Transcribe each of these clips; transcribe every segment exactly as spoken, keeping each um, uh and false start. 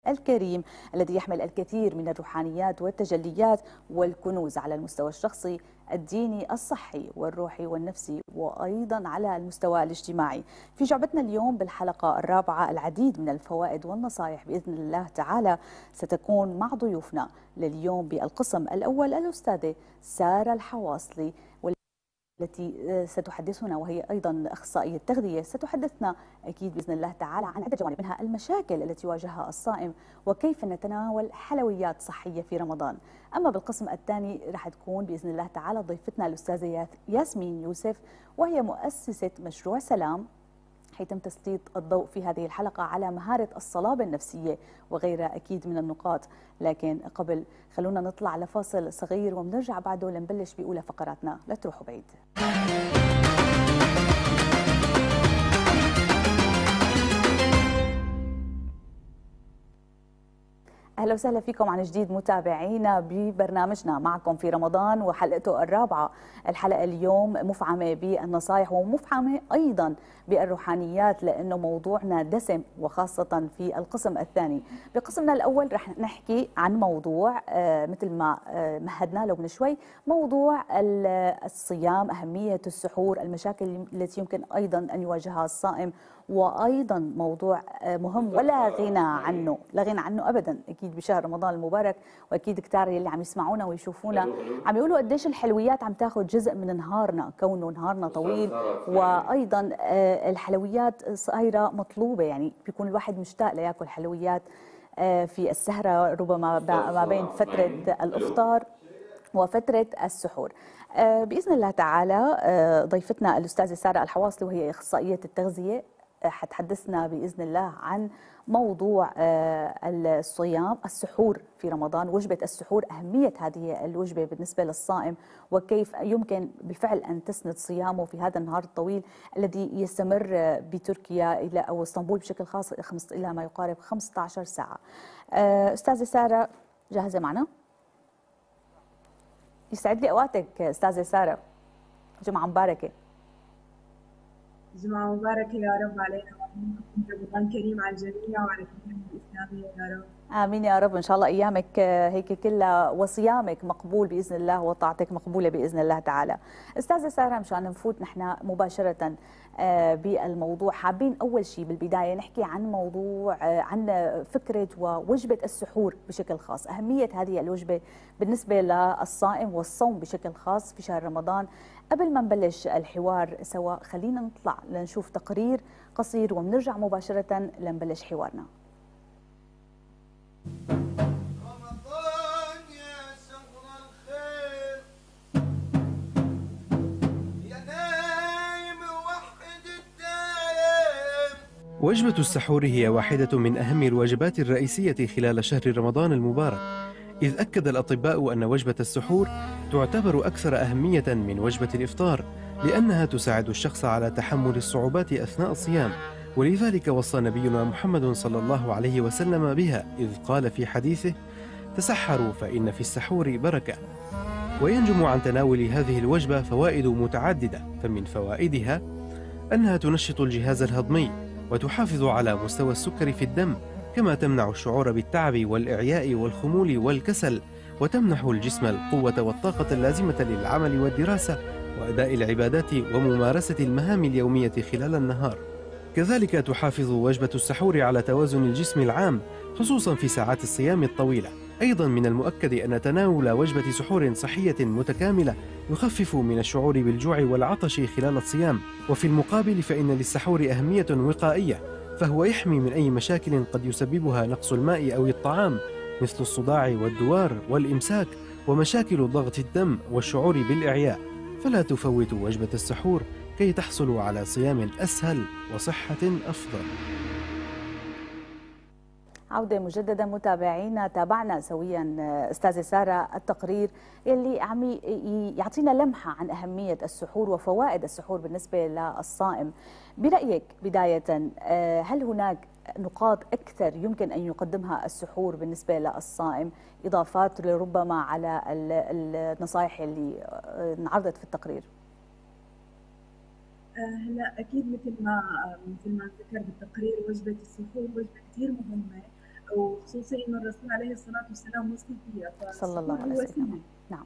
الكريم الذي يحمل الكثير من الروحانيات والتجليات والكنوز على المستوى الشخصي، الديني، الصحي والروحي والنفسي، وأيضا على المستوى الاجتماعي. في جعبتنا اليوم بالحلقة الرابعة العديد من الفوائد والنصائح بإذن الله تعالى ستكون مع ضيوفنا لليوم. بالقسم الأول الأستاذة سارة الحواصلي التي ستحدثنا، وهي أيضا أخصائية تغذية، ستحدثنا أكيد بإذن الله تعالى عن عدة جوانب، منها المشاكل التي يواجهها الصائم وكيف نتناول حلويات صحية في رمضان. أما بالقسم الثاني راح تكون بإذن الله تعالى ضيفتنا الأستاذة ياسمين يوسف، وهي مؤسسة مشروع سلام، حيتم تسليط الضوء في هذه الحلقة على مهارة الصلابة النفسية وغيرها أكيد من النقاط. لكن قبل خلونا نطلع لفاصل صغير وبنرجع بعده لنبلش بأولى فقراتنا، لا تروحوا بعيد. أهلا وسهلا فيكم عن جديد متابعينا ببرنامجنا معكم في رمضان وحلقته الرابعة. الحلقة اليوم مفعمة بالنصائح ومفعمة أيضا بالروحانيات، لأنه موضوعنا دسم، وخاصة في القسم الثاني. بقسمنا الأول رح نحكي عن موضوع آه مثل ما آه مهدنا له من شوي، موضوع الصيام، أهمية السحور، المشاكل التي يمكن أيضا أن يواجهها الصائم، وايضا موضوع مهم ولا غنى عنه، لا غنى عنه ابدا اكيد بشهر رمضان المبارك. واكيد كتار يلي عم يسمعونا ويشوفونا عم يقولوا قديش الحلويات عم تاخذ جزء من نهارنا، كونه نهارنا طويل، وايضا الحلويات صايره مطلوبه، يعني بيكون الواحد مشتاق لياكل حلويات في السهره، ربما ما بين فتره الافطار وفترة السحور. بإذن الله تعالى ضيفتنا الأستاذة سارة الحواصلي، وهي أخصائية التغذية، حتحدثنا بإذن الله عن موضوع الصيام، السحور في رمضان، وجبة السحور، أهمية هذه الوجبة بالنسبة للصائم، وكيف يمكن بالفعل أن تسند صيامه في هذا النهار الطويل الذي يستمر بتركيا إلى أو اسطنبول بشكل خاص إلى ما يقارب خمسة عشر ساعة. أستاذة سارة جاهزة معنا؟ يسعد لي اوقاتك استاذه ساره، جمعه مباركه. جمعه مباركه يا رب علينا وعليكم، رمضان كريم على الجميع وعلى الأمة الإسلامية يا رب. امين يا رب، ان شاء الله ايامك هيك كلها وصيامك مقبول باذن الله وطاعتك مقبوله باذن الله تعالى. استاذه ساره، مشان نفوت نحن مباشره بالموضوع، حابين اول شيء بالبدايه نحكي عن موضوع عن فكره ووجبه السحور بشكل خاص، اهميه هذه الوجبه بالنسبه للصائم والصوم بشكل خاص في شهر رمضان. قبل ما نبلش الحوار سوا خلينا نطلع لنشوف تقرير قصير وبنرجع مباشره لنبلش حوارنا. رمضان يا شهر الخير، يا نايم وحد الدايم. وجبة السحور هي واحدة من أهم الوجبات الرئيسية خلال شهر رمضان المبارك، إذ أكد الأطباء أن وجبة السحور تعتبر أكثر أهمية من وجبة الإفطار، لأنها تساعد الشخص على تحمل الصعوبات أثناء الصيام، ولذلك وصى نبينا محمد صلى الله عليه وسلم بها، إذ قال في حديثه: تسحروا فإن في السحور بركة. وينجم عن تناول هذه الوجبة فوائد متعددة، فمن فوائدها أنها تنشط الجهاز الهضمي وتحافظ على مستوى السكر في الدم، كما تمنع الشعور بالتعب والإعياء والخمول والكسل، وتمنح الجسم القوة والطاقة اللازمة للعمل والدراسة وأداء العبادات وممارسة المهام اليومية خلال النهار. كذلك تحافظ وجبة السحور على توازن الجسم العام، خصوصا في ساعات الصيام الطويلة. أيضا من المؤكد أن تناول وجبة سحور صحية متكاملة يخفف من الشعور بالجوع والعطش خلال الصيام. وفي المقابل فإن للسحور أهمية وقائية، فهو يحمي من أي مشاكل قد يسببها نقص الماء أو الطعام، مثل الصداع والدوار والإمساك ومشاكل ضغط الدم والشعور بالإعياء. فلا تفوتوا وجبة السحور كي تحصلوا على صيام أسهل وصحة أفضل. عودة مجددا متابعينا، تابعنا سويا استاذة سارة التقرير اللي عم يعطينا لمحة عن أهمية السحور وفوائد السحور بالنسبة للصائم. برأيك بداية، هل هناك نقاط أكثر يمكن أن يقدمها السحور بالنسبة للصائم، إضافات لربما على النصائح اللي انعرضت في التقرير؟ هلا اكيد مثل ما مثل ما ذكر بالتقرير، وجبه السحور وجبه كثير مهمه وخصوصي انه الرسول عليه الصلاه والسلام وصي فيها، صلى الله فالسحور عليه هو وسلم. سنه نعم.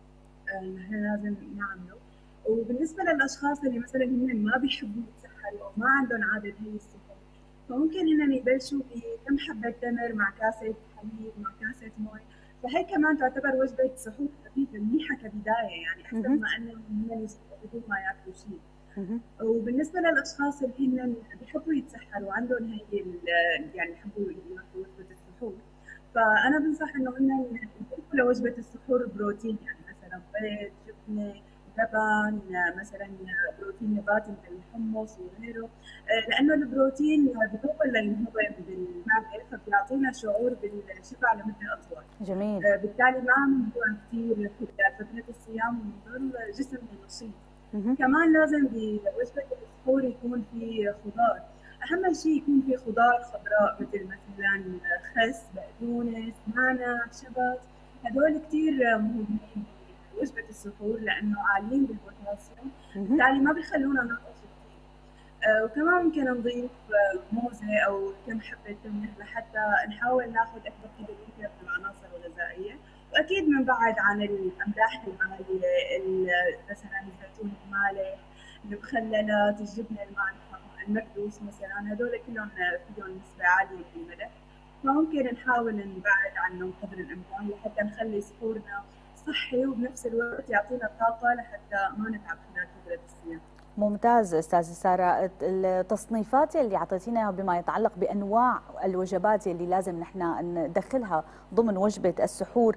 آه، نحن لازم نعمله. وبالنسبه للاشخاص اللي مثلا هم ما بيحبوا يتسحروا او ما عندهم عاده هي السحور، فممكن هن يبلشوا بكم حبه تمر مع كاسه حليب مع كاسه مي، فهي كمان تعتبر وجبه سحور خفيفه منيحه كبدايه، يعني احسن مهم. ما انهم هن يسحروا بدون ما ياكلوا شيء. مهم. وبالنسبه للاشخاص اللي هن بيحبوا يتسحروا وعندهم هي ال- يعني يحبوا ياكلوا وجبه السحور، فانا بنصح انه هن يضيفوا لوجبه السحور بروتين، يعني مثلا بيض، جبنه، لبن، مثلا بروتين نباتي مثل الحمص وغيره، آه، لانه البروتين بيطول للهضم بالمعده، فبيعطينا شعور بالشبع لمده اطول. جميل. آه، بالتالي ما عم نجوع كثير خلال فتره الصيام ونضل جسمنا نشيط. مهم. كمان لازم بوجبة السحور يكون في خضار، أهم شيء يكون في خضار خضراء مثل مثلا خس، بقدونس، نعناع، شبت، هدول كتير مهمين بوجبة السحور لأنه عاليين بالبوتاسيوم، مهم. بالتالي ما بيخلونا نعطش كتير. آه، وكمان ممكن نضيف آه، موزة أو كم حبة تمر لحتى نحاول ناخذ أكبر قدر ممكن من العناصر الغذائية، واكيد بنبعد عن الاملاح العاليه، ال- مثلا الزيتون المالح، المخللات، الجبنه المالحه، المكدوس مثلا، هدول كلهم فيهم نسبه عاليه بالملح، فممكن نحاول نبعد عنهم قدر الامكان لحتى نخلي سحورنا صحي وبنفس الوقت يعطينا طاقه لحتى ما نتعب خلال فتره الصيام. ممتاز استاذه ساره، التصنيفات اللي اعطيتينا بما يتعلق بانواع الوجبات اللي لازم نحن ندخلها ضمن وجبه السحور،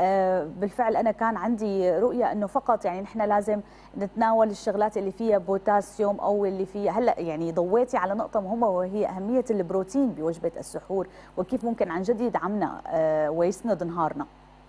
بالفعل انا كان عندي رؤيه انه فقط يعني نحن لازم نتناول الشغلات اللي فيها بوتاسيوم او اللي فيها، هلا يعني ضويتي على نقطه مهمه وهي اهميه البروتين بوجبه السحور وكيف ممكن عن جد يدعمنا ويسند نهارنا.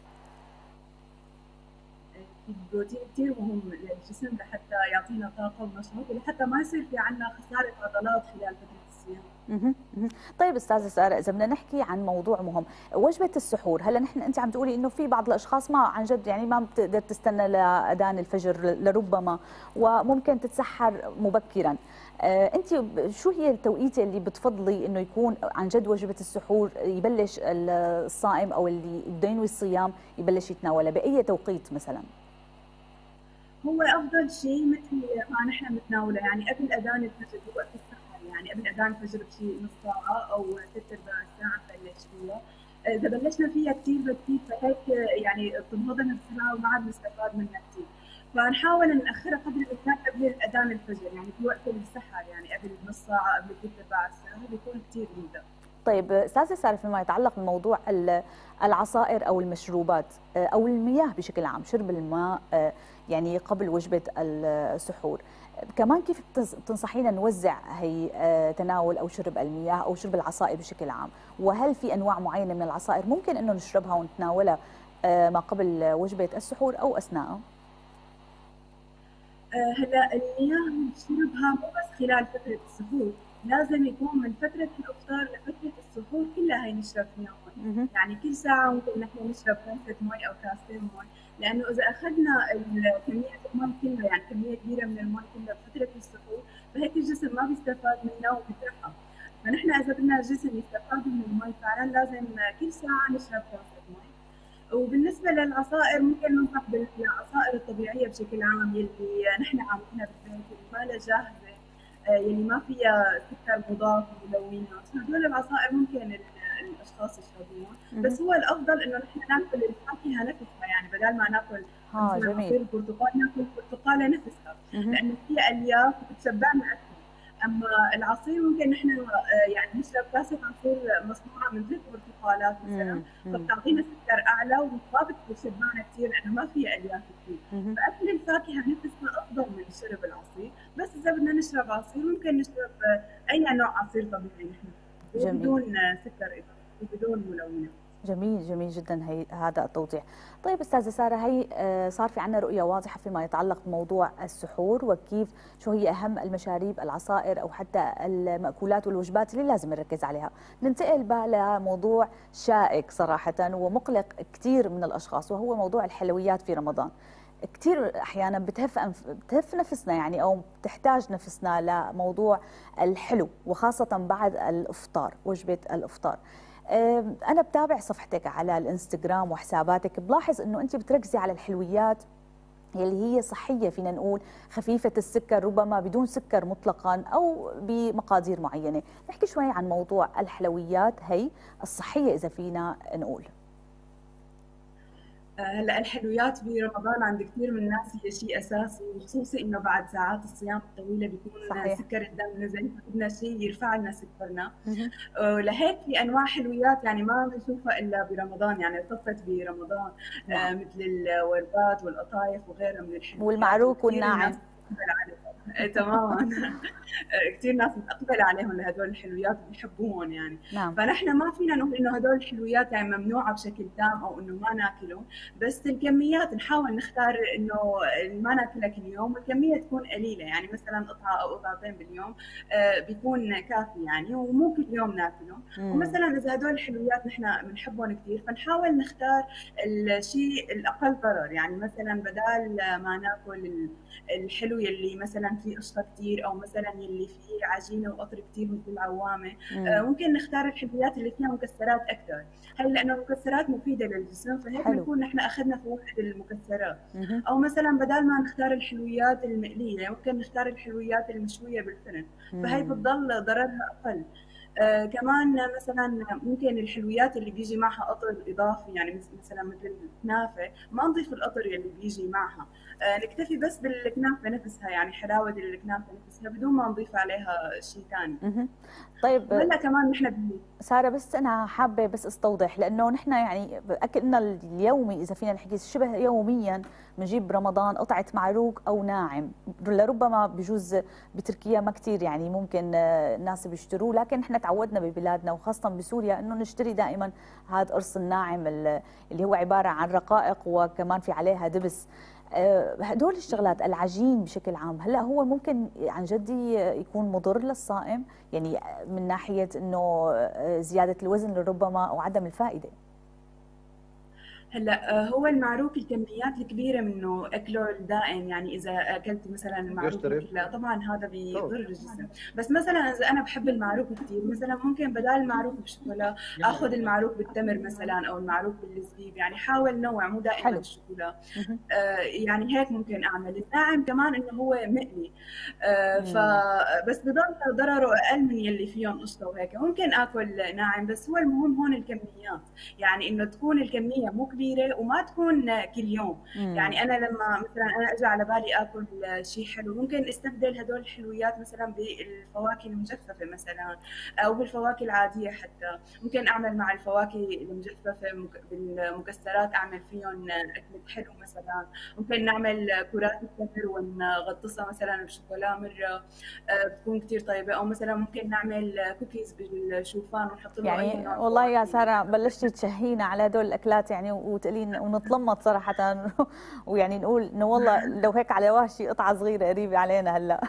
البروتين كثير مهم للجسم لحتى يعطينا طاقه ونشاط ولحتى ما يصير في عندنا خساره عضلات خلال فتره الصيام. طيب استاذه ساره، اذا بدنا نحكي عن موضوع مهم، وجبه السحور، هلا نحن انت عم تقولي انه في بعض الاشخاص ما عن جد يعني ما بتقدر تستنى لاذان الفجر لربما وممكن تتسحر مبكرا، آه انت شو هي التوقيت اللي بتفضلي انه يكون عن جد وجبه السحور يبلش الصائم او اللي بده ينوي الصيام يبلش يتناولها باي توقيت مثلا؟ هو افضل شيء مثل ما نحن بنتناوله، يعني قبل اذان الفجر بوقت السحر، يعني قبل اذان الفجر بشيء نص ساعه او ثلاث ارباع ساعه نبلش فيها. اذا بلشنا فيها كثير بكثير فهيك يعني بتنهضم بسرعه وما عاد نستفاد منها كثير، فنحاول ناخرها قدر الامكان قبل اذان الفجر، يعني في وقت السحر، يعني قبل نص ساعه قبل ثلاث ارباع ساعه بيكون كثير ممتاز. طيب استاذه ساره، فيما يتعلق بموضوع العصائر او المشروبات او المياه بشكل عام، شرب الماء يعني قبل وجبه السحور، كمان كيف تنصحينا نوزع هي تناول او شرب المياه او شرب العصائر بشكل عام؟ وهل في انواع معينه من العصائر ممكن انه نشربها ونتناولها ما قبل وجبه السحور او اثناءها؟ هلا المياه نشربها مو بس خلال فتره السحور، لازم يكون من فترة الإفطار لفترة السحور كلها هي نشرب فيها مي، يعني كل ساعة ممكن نحن نشرب خمسة مي أو كاستين مي، لأنه إذا أخذنا كمية المي كلها، يعني كمية كبيرة من المي كلها بفترة السحور، فهيك الجسم ما بيستفاد منها وبيترحم، فنحن إذا بدنا الجسم يستفاد من المي فعلا لازم كل ساعة نشرب كاسة مي. وبالنسبة للعصائر ممكن ننصح بالعصائر الطبيعية بشكل عام يلي نحن عاملينها بالبيت، اللي ما لها جاهزة، يلي ما فيها سكر مضاف وملونات، هدول العصائر ممكن الاشخاص يشربوها، بس هو الافضل انه نحن ناكل الفاكهه نفسها، يعني بدل ما ناكل اه عصير البرتقال ناكل البرتقاله نفسها، لانه فيها الياف وبتشبعنا اكثر. اما العصير ممكن نحن يعني نشرب كاسه عصير مصنوعه من ثلاث برتقالات مثلا، فبتعطينا سكر اعلى وما بتشبعنا كثير لانه ما فيها الياف كثير، فاكل الفاكهه نفسها افضل من شرب العصير، بس اذا بدنا نشرب عصير ممكن نشرب اي نوع عصير طبيعي نحن بدون سكر وبدون ملونات. جميل جميل جدا هي هذا التوضيح. طيب استاذه ساره، هي صار في عندنا رؤيه واضحه فيما يتعلق بموضوع السحور وكيف شو هي اهم المشاريب، العصائر او حتى المأكولات والوجبات اللي لازم نركز عليها. ننتقل بقى لموضوع شائك صراحه ومقلق كثير من الاشخاص، وهو موضوع الحلويات في رمضان. كثير احيانا بتهف بتهف نفسنا يعني او بتحتاج نفسنا لموضوع الحلو، وخاصه بعد الافطار، وجبه الافطار. أنا بتابع صفحتك على الانستغرام وحساباتك، بلاحظ أنه أنت بتركزي على الحلويات يلي هي صحية، فينا نقول خفيفة السكر، ربما بدون سكر مطلقا أو بمقادير معينة. نحكي شوي عن موضوع الحلويات هي الصحية إذا فينا نقول. هلا الحلويات برمضان عند كثير من الناس هي شيء اساسي، وخصوصي انه بعد ساعات الصيام الطويله بيكون صحيح. سكر الدم نزل، فبدنا شيء يرفع لنا سكرنا. لهيك في انواع حلويات يعني ما بنشوفها الا برمضان، يعني ارتبطت برمضان. آه مثل الوردات والقطايف وغيرها من الحلويات، والمعروك والناعم. تماما. كثير ناس متقبله عليهم لهدول الحلويات وبيحبوهم يعني. نعم. فنحن ما فينا نقول انه هدول الحلويات يعني ممنوعه بشكل تام او انه ما ناكلهم، بس الكميات نحاول نختار انه ما ناكلها كل يوم، والكميه تكون قليله، يعني مثلا قطعه او قطعتين باليوم بيكون كافي يعني، ومو كل يوم ناكلهم. ومثلا اذا هدول الحلويات نحن بنحبهم كثير، فنحاول نختار الشيء الاقل ضرر، يعني مثلا بدال ما ناكل الحلو يلي مثلا فيه قشطه كثير، او مثلا يلي فيه عجينه وقطر كثير مثل العوامه، آه ممكن نختار الحلويات اللي فيها مكسرات اكثر. هي لانه المكسرات مفيده للجسم، فهيك بنكون نحن اخذنا فوائد المكسرات. مم. او مثلا بدل ما نختار الحلويات المقليه، ممكن نختار الحلويات المشويه بالفرن، فهي بتضل ضررها اقل. آه كمان مثلا ممكن الحلويات اللي بيجي معها قطر اضافي، يعني مثلا مثل الكنافه، ما نضيف القطر اللي بيجي معها، آه نكتفي بس بالكنافه نفسها، يعني حلاوه الكنافه نفسها بدون ما نضيف عليها شيء ثاني. طيب هلا كمان نحن ساره، بس انا حابه بس استوضح، لانه نحن يعني اكلنا اليومي اذا فينا نحكي شبه يوميا بنجيب برمضان قطعه معروك او ناعم، لربما بجوز بتركيا ما كثير يعني ممكن الناس بيشتروه، لكن نحن تعودنا ببلادنا وخاصه بسوريا انه نشتري دائما هذا قرص الناعم اللي هو عباره عن رقائق وكمان في عليها دبس. هدول الشغلات، العجين بشكل عام، هلا هو ممكن عن جد يكون مضر للصائم، يعني من ناحيه انه زياده الوزن لربما او عدم الفائده؟ هلا هو المعروك الكميات الكبيره منه اكله الدائم، يعني اذا اكلت مثلا المعروك لا طبعا هذا بيضر الجسم، بس مثلا اذا انا بحب المعروك كثير، مثلا ممكن بدال المعروك بالشوكولا اخذ المعروك بالتمر مثلا، او المعروك بالزبيب، يعني حاول نوع مو دائما الشوكولا. آه يعني هيك ممكن اعمل. الناعم كمان انه هو مقلي، آه فبس بضل ضرره اقل من يلي فيهم قشطه وهيك، ممكن اكل ناعم، بس هو المهم هون الكميات، يعني انه تكون الكميه مو كبيره وما تكون كل يوم. مم. يعني انا لما مثلا انا اجى على بالي اكل شيء حلو، ممكن استبدل هدول الحلويات مثلا بالفواكه المجففه مثلا، او بالفواكه العاديه، حتى ممكن اعمل مع الفواكه المجففه بالمكسرات اعمل فيهم اكل حلو مثلا. ممكن نعمل كرات التمر ونغطسها مثلا بشوكولا مره، بتكون كثير طيبه. او مثلا ممكن نعمل كوكيز بالشوفان ونحط له يعني والله يا ساره بلشتي تشهينا على هدول الاكلات يعني، وتقولين ونتلمط صراحه ويعني نقول انه والله لو هيك على واشي قطعه صغيره قريبه علينا هلا.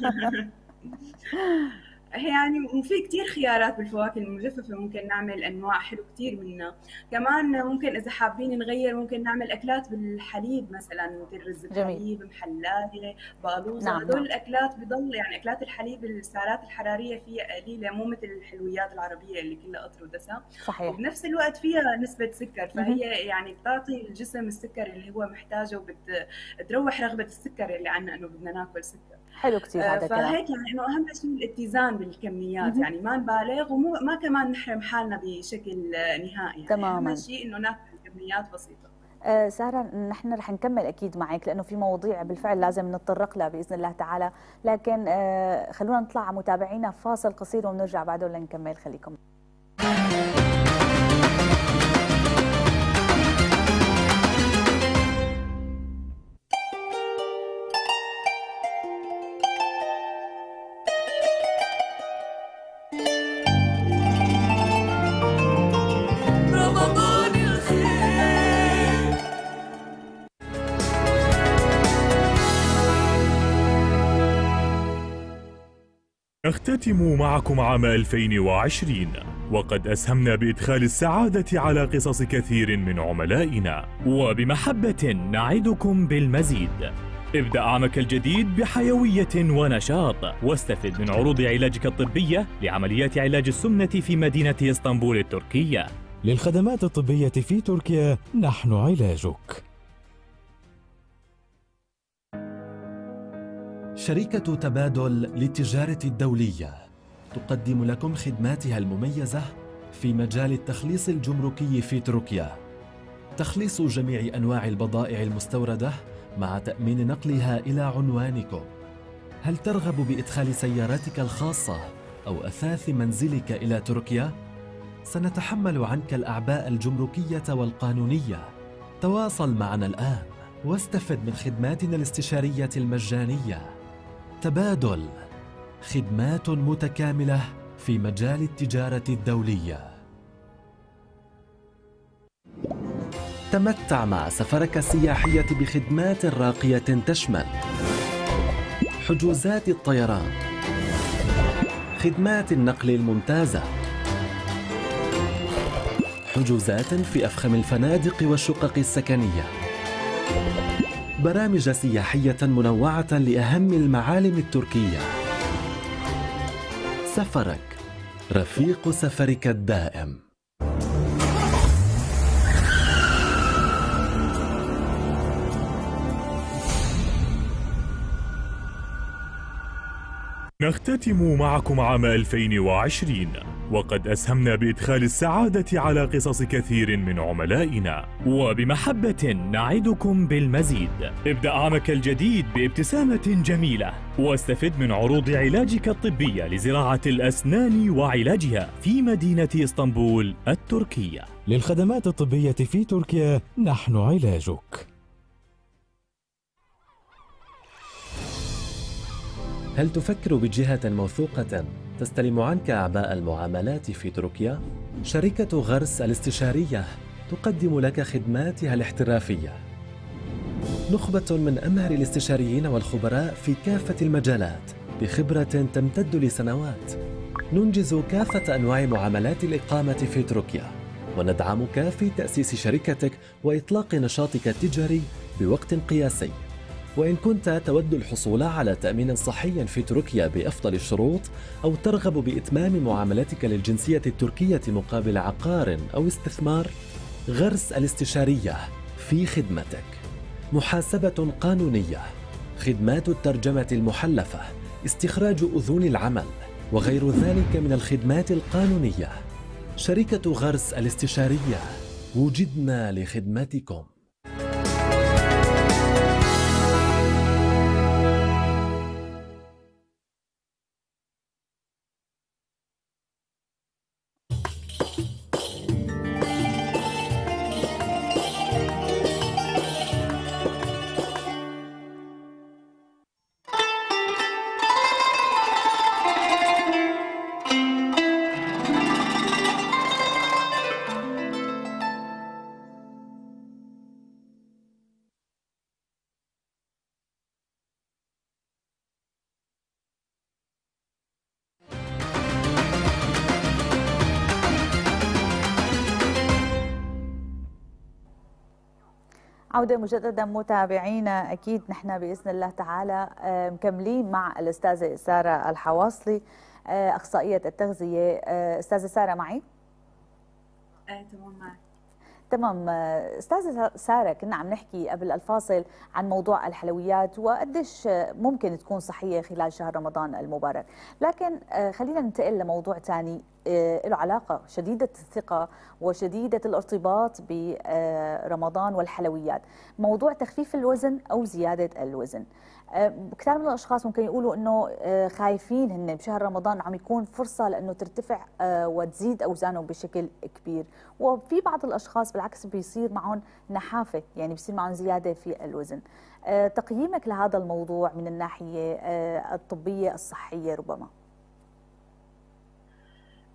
يعني وفي كثير خيارات بالفواكه المجففه، ممكن نعمل انواع حلو كثير منها. كمان ممكن اذا حابين نغير ممكن نعمل اكلات بالحليب مثلا، مثل رز بحليب، محلايه، بالوزه. نعم هدول نعم. الاكلات بضل يعني اكلات الحليب السعرات الحراريه فيها قليله، مو مثل الحلويات العربيه اللي كلها قطر ودسم. صحيح. وبنفس الوقت فيها نسبه سكر، فهي يعني بتعطي الجسم السكر اللي هو محتاجه، وبتروح رغبه السكر اللي عندنا انه بدنا ناكل سكر. حلو كثير هذا الكلام. فهيك يعني انه اهم شيء الاتزان بالكميات، يعني ما نبالغ ومو ما كمان نحرم حالنا بشكل نهائي، يعني تماما. اهم شيء انه ناكل كميات بسيطه. آه ساره، نحن رح نكمل اكيد معك لانه في مواضيع بالفعل لازم نتطرق لها باذن الله تعالى، لكن آه خلونا نطلع متابعينا فاصل قصير وبنرجع بعده لنكمل. خليكم. نختتم معكم عام ألفين وعشرين، وقد أسهمنا بإدخال السعادة على قصص كثير من عملائنا، وبمحبة نعدكم بالمزيد. ابدأ عامك الجديد بحيوية ونشاط، واستفد من عروض علاجك الطبية لعمليات علاج السمنة في مدينة اسطنبول التركية. للخدمات الطبية في تركيا نحن علاجك. شركة تبادل للتجارة الدولية تقدم لكم خدماتها المميزة في مجال التخليص الجمركي في تركيا. تخليص جميع أنواع البضائع المستوردة مع تأمين نقلها إلى عنوانكم. هل ترغب بإدخال سيارتك الخاصة أو أثاث منزلك إلى تركيا؟ سنتحمل عنك الأعباء الجمركية والقانونية. تواصل معنا الآن واستفد من خدماتنا الاستشارية المجانية. تبادل، خدمات متكاملة في مجال التجارة الدولية. تمتع مع سفرك السياحية بخدمات راقية تشمل حجوزات الطيران، خدمات النقل الممتازة، حجوزات في أفخم الفنادق والشقق السكنية، برامج سياحية منوعة لأهم المعالم التركية. سفرك رفيق سفرك الدائم. نختتم معكم عام ألفين وعشرين، وقد أسهمنا بإدخال السعادة على قصص كثير من عملائنا، وبمحبة نعدكم بالمزيد. ابدأ عامك الجديد بابتسامة جميلة، واستفد من عروض علاجك الطبية لزراعة الأسنان وعلاجها في مدينة اسطنبول التركية. للخدمات الطبية في تركيا نحن علاجك. هل تفكر بجهة موثوقة تستلم عنك أعباء المعاملات في تركيا؟ شركة غرس الاستشارية تقدم لك خدماتها الاحترافية. نخبة من أمهر الاستشاريين والخبراء في كافة المجالات بخبرة تمتد لسنوات. ننجز كافة أنواع معاملات الإقامة في تركيا، وندعمك في تأسيس شركتك وإطلاق نشاطك التجاري بوقت قياسي. وإن كنت تود الحصول على تأمين صحي في تركيا بأفضل الشروط، أو ترغب بإتمام معاملتك للجنسية التركية مقابل عقار أو استثمار، غرس الاستشارية في خدمتك. محاسبة قانونية، خدمات الترجمة المحلفة، استخراج أذون العمل، وغير ذلك من الخدمات القانونية. شركة غرس الاستشارية، وجدنا لخدمتكم. عودة مجددا متابعينا، أكيد نحن بإذن الله تعالى مكملين مع الأستاذة سارة الحواصلي أخصائية التغذية. أستاذة سارة معي؟ ايه تمام معك. تمام. أستاذة سارة، كنا عم نحكي قبل الفاصل عن موضوع الحلويات وقديش ممكن تكون صحية خلال شهر رمضان المبارك، لكن خلينا ننتقل لموضوع ثاني له علاقة شديدة الثقة وشديدة الارتباط برمضان والحلويات، موضوع تخفيف الوزن أو زيادة الوزن. كثير من الأشخاص ممكن يقولوا إنه خايفين هن بشهر رمضان عم يكون فرصة لأنه ترتفع وتزيد أوزانهم بشكل كبير، وفي بعض الأشخاص بالعكس بيصير معهم نحافة، يعني بيصير معهم زيادة في الوزن. تقييمك لهذا الموضوع من الناحية الطبية الصحية ربما؟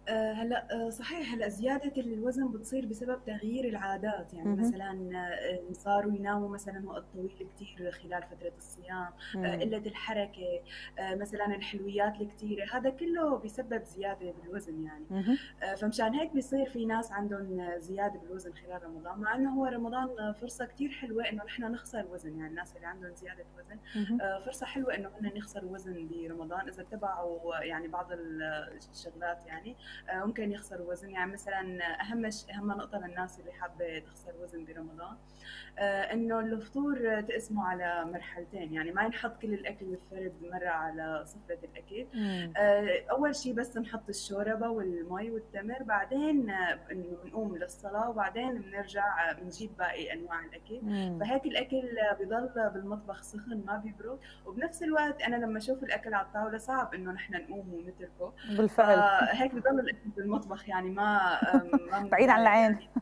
آه، هلا آه، صحيح. هلا زيادة الوزن بتصير بسبب تغيير العادات، يعني مهم. مثلا آه، صاروا يناموا مثلا وقت طويل كتير خلال فترة الصيام، آه، مم. قلة الحركة، آه، مثلا الحلويات الكتيرة، هذا كله بيسبب زيادة بالوزن يعني. مهم. آه، فمشان هيك بيصير في ناس عندهم زيادة بالوزن خلال رمضان، مع انه هو رمضان فرصة كتير حلوة انه نحن نخسر وزن، يعني الناس اللي عندهم زيادة وزن مهم. آه، فرصة حلوة انه هن يخسروا وزن برمضان اذا اتبعوا يعني بعض الشغلات يعني. آه، ممكن يخسروا وزن، يعني مثلا اهم ش- اهم نقطة للناس اللي حابة تخسر وزن برمضان آه، انه الفطور تقسمه على مرحلتين، يعني ما ينحط كل الاكل الفرد مره على سفره الاكل. مم. آه، اول شيء بس نحط الشوربه والمي والتمر، بعدين آه، إنه بنقوم للصلاه، وبعدين بنرجع آه، بنجيب باقي انواع الاكل. مم. فهيك الاكل آه، بضل بالمطبخ سخن ما بيبرد، وبنفس الوقت انا لما اشوف الاكل على الطاوله صعب انه نحن نقوم ونتركه، بالفعل. فهيك بضل الاكل بالمطبخ، يعني ما آه، ما بعيد عن بنتضايق العين. يعني.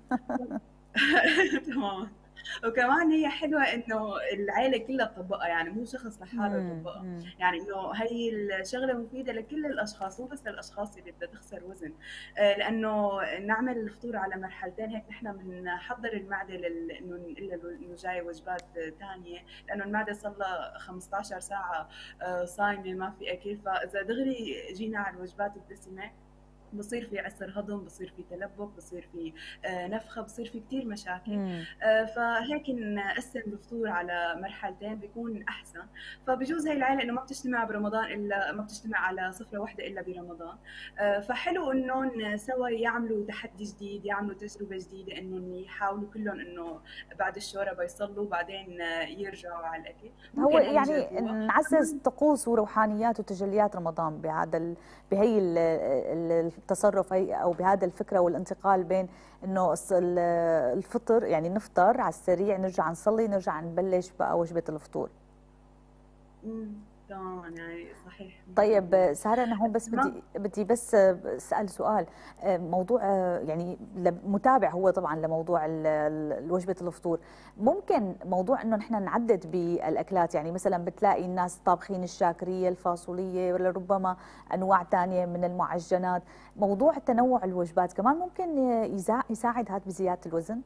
تمام. وكمان هي حلوة إنه العيلة كلها تطبقها، يعني مو شخص لحاله مم. يطبقها، مم. يعني إنه هي الشغلة مفيدة لكل الأشخاص، مو بس للأشخاص اللي بدها تخسر وزن. آه، لأنه نعمل الفطور على مرحلتين، هيك نحن بنحضر المعدة لل... إنه نقول له إنه جاي وجبات تانية، لأنه المعدة صار لها خمسطعش ساعة آه، صايمة ما في أكل، فإذا دغري جينا على الوجبات الدسمة بصير في عسر هضم، بصير في تلبك، بصير في آه، نفخة، بصير في كتير مشاكل. مم. آه، فهيك نقسم الفطور على مرحلتين بيكون أحسن. فبجوز هاي العائلة إنه ما بتجتمع برمضان إلا ما بتجتمع على سفرة واحدة إلا برمضان، آه، فحلو إنهم سوا يعملوا تحدي جديد، يعملوا تجربة جديدة، إنهم يحاولوا كلهم إنه بعد الشوربة يصلوا، بعدين آه، يرجعوا على الأكل. هو ممكن هي يعني يجربوها نعزز كمان. طقوس وروحانيات وتجليات رمضان بهذا ال... بهي ال- ال- التصرف هي او بهذا الفكره والانتقال بين انه الص- ال- الفطر، يعني نفطر على السريع، نرجع نصلي، نرجع نبلش بقى وجبه الفطور. امم تمام، يعني صحيح مية طيب بالمية. سارة، أنا هون بس كمان بدي بدي بس أسأل سؤال. موضوع يعني متابع هو طبعا لموضوع ال- ال- وجبة الفطور. ممكن موضوع إنه نحن نعدد بالأكلات، يعني مثلا بتلاقي الناس طابخين الشاكرية، الفاصولية، ولا ربما أنواع تانية من المعجنات. موضوع تنوع الوجبات كمان ممكن يزا- يساعد هذا بزيادة الوزن.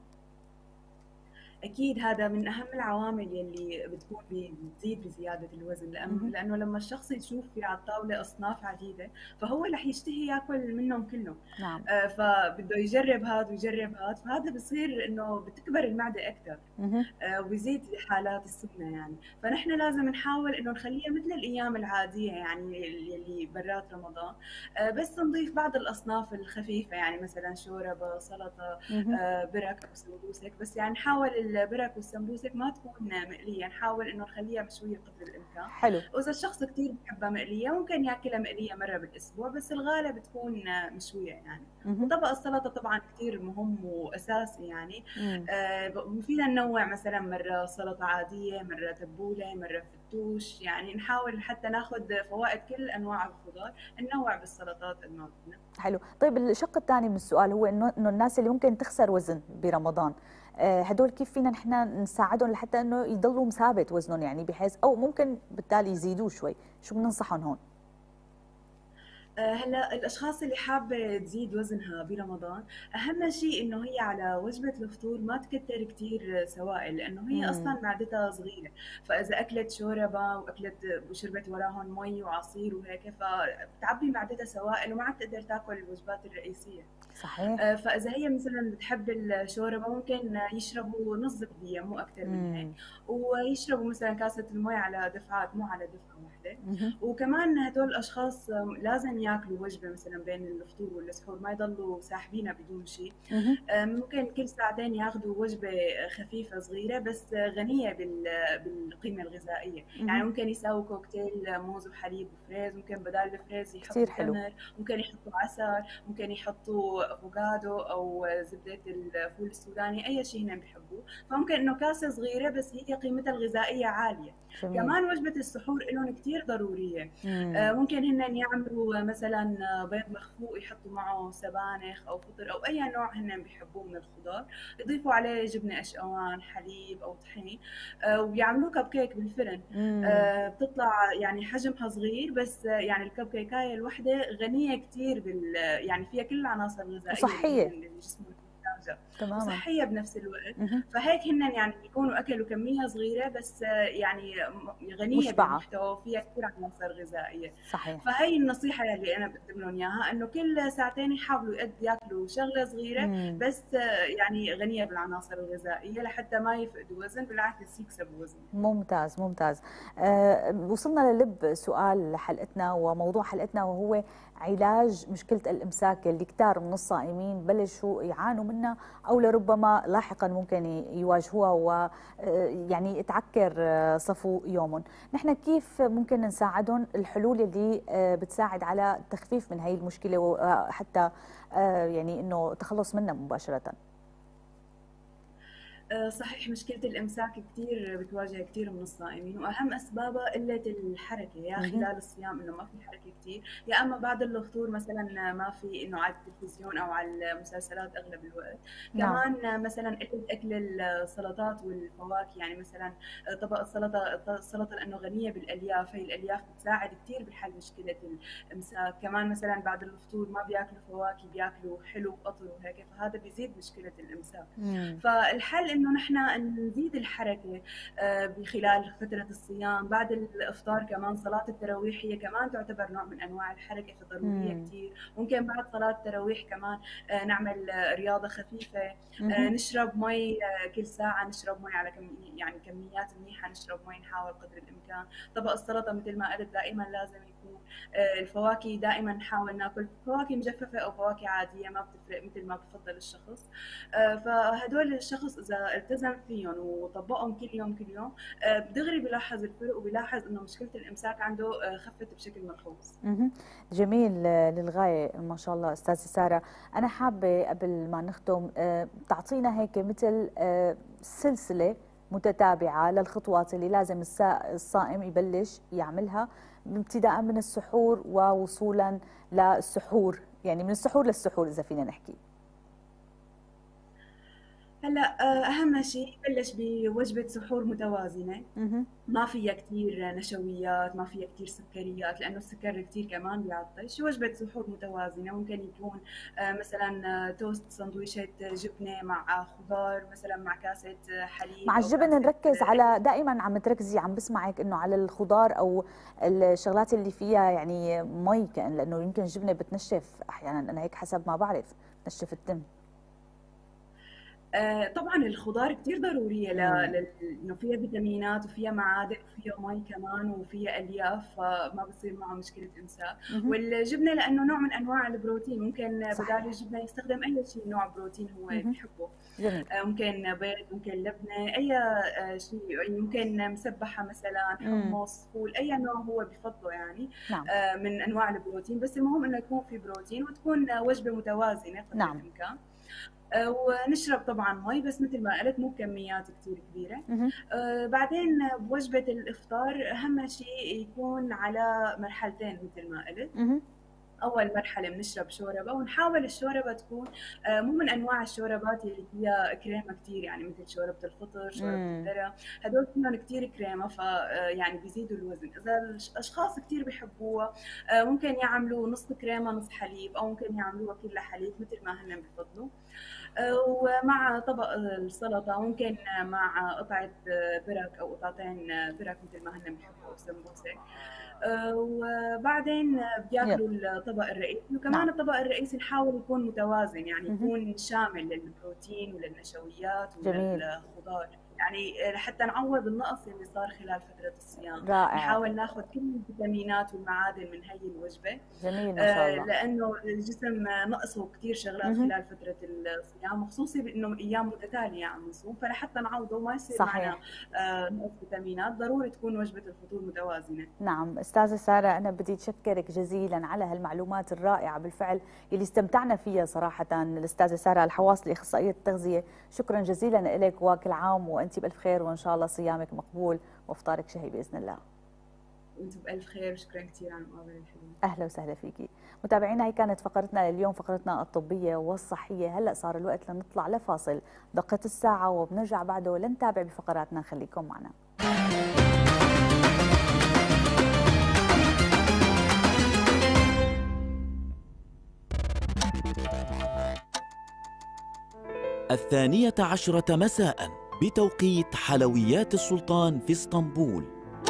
أكيد هذا من أهم العوامل يلي بتكون بتزيد بزيادة الوزن، لأن مهم. لأنه لما الشخص يشوف في على الطاولة أصناف عديدة فهو رح يشتهي ياكل منهم كلهم. نعم. آه، فبده يجرب هذا ويجرب هذا، فهذا بصير إنه بتكبر المعدة أكثر مهم. آه، وبيزيد حالات السمنة يعني. فنحن لازم نحاول إنه نخليها مثل الأيام العادية، يعني اللي برات رمضان، آه، بس نضيف بعض الأصناف الخفيفة، يعني مثلا شوربة، سلطة، مهم. آه، برك أو سمبوسك، بس يعني نحاول البرك والسمبوسك ما تكون مقلية، نحاول إنه نخليها مشوية قدر الإمكان. حلو. وإذا الشخص كتير بحبها مقلية ممكن ياكلها مقلية مرة بالأسبوع، بس الغالب تكون آه، مشوية يعني. مهم. وطبق السلطة طبعا كتير مهم وأساسي يعني. مم. آه، فينا ننوع، مثلا مرة سلطة عادية، مرة تبولة، مرة فتوش، يعني نحاول حتى ناخذ فوائد كل أنواع الخضار، ننوع بالسلطات قد ما بدنا. حلو. طيب الشق الثاني من السؤال هو انه انه الناس اللي ممكن تخسر وزن برمضان، آه، هدول كيف فينا نحن نساعدهم لحتى انه يضلوا ثابت وزنهم، يعني بحيث او ممكن بالتالي يزيدوه شوي، شو بننصحهم هون؟ آه، هلا الاشخاص اللي حابه تزيد وزنها برمضان، اهم شيء انه هي على وجبه الفطور ما تكتر كثير سوائل، لانه هي امم. اصلا معدتها صغيره. فاذا اكلت شوربه واكلت وشربت وراهم مي وعصير وهيك، فبتعبي معدتها سوائل وما عاد تقدر تاكل الوجبات الرئيسيه. صحيح. آه، فاذا هي مثلا بتحب الشوربه ممكن يشربوا نص زبديه مو اكثر من هيك، امم. ويشربوا مثلا كاسه المي على دفعات مو على دفعه واحده. مهم. وكمان هدول الاشخاص لازم ياكلوا وجبه مثلا بين الفطور والسحور، ما يضلوا ساحبينها بدون شيء. مهم. ممكن كل ساعتين ياخذوا وجبه خفيفه صغيره بس غنيه بال- بالقيمه الغذائيه، يعني مهم. ممكن يساووا كوكتيل موز وحليب وفريز، ممكن بدال الفريز كثير يحطوا حلو. تمر، ممكن يحطوا عسل، ممكن يحطوا افوكادو او زبده الفول السوداني، اي شيء هن بيحبوه. فممكن انه كاسه صغيره بس هي قيمتها الغذائيه عاليه. جميل. كمان وجبه السحور لهم كثير كثير ضروريه. آه ممكن هن يعملوا مثلا بيض مخفوق يحطوا معه سبانخ او فطر او اي نوع هن بيحبوه من الخضار، يضيفوا عليه جبنه اشقوان، حليب او طحين، آه ويعملوه كب كيك بالفرن. آه بتطلع يعني حجمها صغير، بس يعني الكب كيكايه الوحده غنيه كثير بال يعني فيها كل العناصر الغذائيه صحيه اللي الجسم محتاجها، تماما، وصحيه بنفس الوقت. مم. فهيك هن يعني بيكونوا اكلوا كميه صغيره بس يعني غنيه مشبعة. بالمحتوى وفيها كثير عناصر غذائيه. صحيح. فهي النصيحه اللي انا بقدم لهم اياها، انه كل ساعتين يحاولوا ياكلوا شغله صغيره مم. بس يعني غنيه بالعناصر الغذائيه لحتى ما يفقدوا وزن، بالعكس يكسبوا وزن. ممتاز ممتاز. أه وصلنا للب سؤال حلقتنا وموضوع حلقتنا، وهو علاج مشكله الامساك اللي كثار من الصائمين بلشوا يعانوا منها او لربما لاحقا ممكن يواجهوها ويعني تعكر صفو يومهم. نحن كيف ممكن نساعدهم؟ الحلول اللي بتساعد على التخفيف من هي المشكله وحتى يعني انه تخلص منها مباشره. صحيح، مشكلة الإمساك كثير بتواجه كثير من الصائمين، وأهم أسبابها قلة الحركة، يا خلال الصيام إنه ما في حركة كثير، يا أما بعد الفطور مثلا ما في إنه على التلفزيون أو على المسلسلات أغلب الوقت. نعم. كمان مثلا قلة أكل السلطات والفواكه، يعني مثلا طبق السلطة السلطة لأنه غنية بالألياف، هي الألياف بتساعد كثير بحل مشكلة الإمساك. كمان مثلا بعد الفطور ما بياكلوا فواكه، بياكلوا حلو وقطر وهيك، فهذا بيزيد مشكلة الإمساك. مم. فالحل انه نحن نزيد الحركه بخلال فتره الصيام. بعد الافطار كمان صلاه التراويح هي كمان تعتبر نوع من انواع الحركه، فضروريه كثير. ممكن بعد صلاه التراويح كمان نعمل رياضه خفيفه، نشرب مي كل ساعه، نشرب مي على كم يعني كميات منيحه، نشرب مي نحاول قدر الامكان. طبق السلطه مثل ما قلت دائما لازم يكون. الفواكه دائما نحاول ناكل فواكه مجففه او فواكه عاديه، ما بتفرق مثل ما بفضل الشخص. فهدول الشخص اذا التزم فيهم وطبقهم كل يوم كل يوم بدغري بيلاحظ الفرق، وبيلاحظ انه مشكله الامساك عنده خفت بشكل ملحوظ. جميل للغايه ما شاء الله استاذه ساره. انا حابه قبل ما نختم تعطينا هيك مثل سلسله متتابعه للخطوات اللي لازم الصائم يبلش يعملها ابتداء من السحور ووصولا للسحور، يعني من السحور للسحور اذا فينا نحكي. هلا اهم شيء يبلش بوجبه سحور متوازنه، ما فيها كثير نشويات، ما فيها كثير سكريات، لانه السكر كثير كمان بيعطش. وجبه سحور متوازنه ممكن يكون مثلا توست، سندويشة جبنه مع خضار، مثلا مع كاسه حليب. مع الجبن نركز على دائما عم تركزي عم بسمعك انه على الخضار او الشغلات اللي فيها يعني مي، كأن لانه يمكن الجبنه بتنشف احيانا، انا هيك حسب ما بعرف بتنشف الدم. آه طبعا الخضار كثير ضروريه لانه فيها فيتامينات وفيها معادن وفيها مي كمان وفيها الياف، فما بصير معه مشكله امساك. والجبنه لانه نوع من انواع البروتين، ممكن بدال الجبنه يستخدم اي شيء نوع بروتين هو بيحبه. آه ممكن بيض، ممكن لبنه، اي آه شيء، ممكن مسبحه مثلا، حمص، فول، اي نوع هو بفضله يعني. نعم. آه من انواع البروتين، بس المهم انه يكون في بروتين وتكون وجبه متوازنه قدر نعم. الامكان. ونشرب طبعا مي، بس مثل ما قلت مو كميات كثير كبيره. آه بعدين بوجبه الافطار اهم شيء يكون على مرحلتين مثل ما قلت. مه. اول مرحله بنشرب شوربه، ونحاول الشوربه تكون آه مو من انواع الشوربات اللي فيها كريمه كثير، يعني مثل شوربه الفطر، شوربه الذره، هدول فيهم كثير كريمه، ف يعني بيزيدوا الوزن. اذا الاشخاص كثير بيحبوها آه ممكن يعملوا نص كريمه نص حليب، او ممكن يعملوها كلها حليب مثل ما هن بفضلوا. ومع طبق السلطه ممكن مع قطعه برك او قطعتين برك مثل ما هن بيحبوا، سمبوسه. وبعدين بياكلوا الطبق الرئيسي، وكمان نعم. الطبق الرئيسي نحاول يكون متوازن، يعني يكون شامل للبروتين وللنشويات وللخضار، يعني لحتى نعوض النقص اللي صار خلال فترة الصيام. رائع. نحاول ناخذ كل الفيتامينات والمعادن من هي الوجبة. جميل ما شاء الله. آه لأنه الجسم نقصه كثير شغلات مه. خلال فترة الصيام، وخصوصي بأنه أيام متتالية عم نصوم، فلحتى نعوضه ما يصير معنا آه نقص فيتامينات، ضروري تكون وجبة الفطور متوازنة. نعم أستاذة سارة، أنا بدي أتشكرك جزيلا على هالمعلومات الرائعة بالفعل اللي استمتعنا فيها صراحة. الأستاذة سارة الحواصلي أخصائية التغذية، شكرا جزيلا لك وكل عام وأنت بألف خير، وإن شاء الله صيامك مقبول وإفطارك شهي بإذن الله. وانتم بألف خير، وشكرا كثير على المقابلة الحلوة. أهلا وسهلا فيكي. متابعينا، هي كانت فقرتنا لليوم، فقرتنا الطبية والصحية. هلأ صار الوقت لنطلع لفاصل دقة الساعة، وبنرجع بعده لنتابع بفقراتنا. خليكم معنا. الثانية عشرة مساء بتوقيت حلويات السلطان في اسطنبول.